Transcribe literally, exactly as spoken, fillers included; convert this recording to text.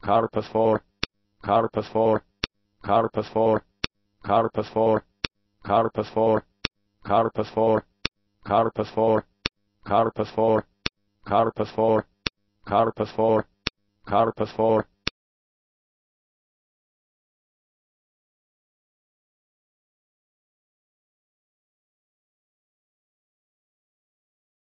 Carpus four, Carpus four, Carpus four, Carpus four, Carpus four, Carpus four, Carpus four, Carpus four, Carpus four, Carpus four, Carpus four,